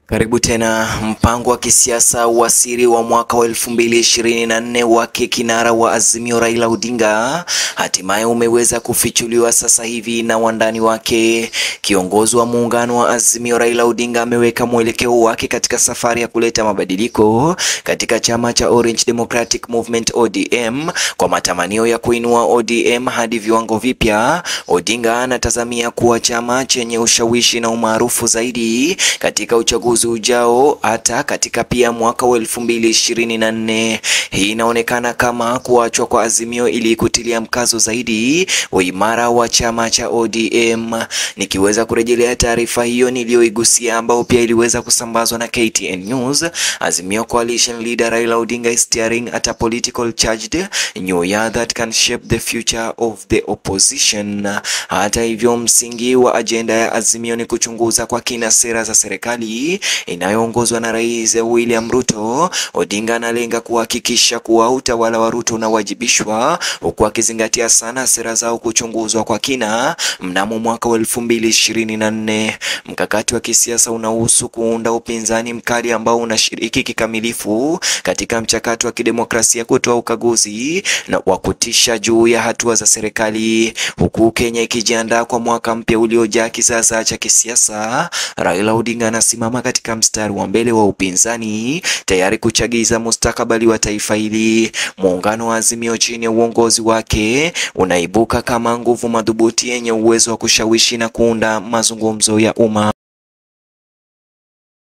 Karibu tena. Mpango wa kisiasa wa siri wa mwaka wa 2024 wake kinara wa Azimio Raila Odinga hatimaye umeweza kufichuliwa sasa hivi na wandani wake. Kiongozi wa muungano wa Azimio Raila Odinga ameweka mwelekeo wake katika safari ya kuleta mabadiliko katika chama cha Orange Democratic Movement ODM kwa matamanio ya kuinua ODM hadi viwango vipya. Odinga anatazamia kuwa chama chenye ushawishi na umaarufu zaidi katika uchaguzi ujao hata katika pia mwaka wa 2024. Hii inaonekana kama kuachwa kwa Azimio ili kutilia mkazo zaidi uimara wa chama cha ODM. Nikiweza kurejelea taarifa hiyo niliyoigusia ambao pia iliweza kusambazwa na KTN News, Azimio Coalition leader Raila Odinga is steering at a political charged new year that can shape the future of the opposition. Hata hivyo, msingi wa ajenda ya Azimio ni kuchunguza kwa kina sera za serikali inayoongozwa na Rais William Ruto. Odinga analenga kuhakikisha kuwa utawala wa Ruto unawajibishwa huku akizingatia sana sera zao kuchunguzwa kwa kina mnamo mwaka wa 2024. Mkakati wa kisiasa unahusu kuunda upinzani mkali ambao unashiriki kikamilifu katika mchakato wa kidemokrasia, kutoa ukaguzi na wa kutisha juu ya hatua za serikali, huku Kenya ikijiandaa kwa mwaka mpya uliojaa kisasa cha kisiasa. Raila Odinga anasimama katika mstari wa mbele wa upinzani tayari kuchagiza mustakabali wa taifa hili. Muungano wa Azimio chini ya uongozi wake unaibuka kama nguvu madhubuti yenye uwezo wa kushawishi na kuunda mazungumzo ya umma.